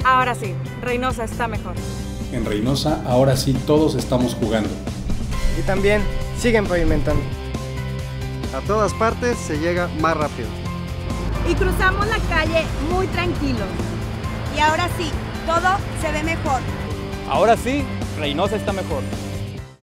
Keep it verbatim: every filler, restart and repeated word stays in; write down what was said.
Ahora sí, Reynosa está mejor. En Reynosa, ahora sí todos estamos jugando. Y también siguen pavimentando. A todas partes se llega más rápido. Y cruzamos la calle muy tranquilos. Y ahora sí, todo se ve mejor. Ahora sí, Reynosa está mejor.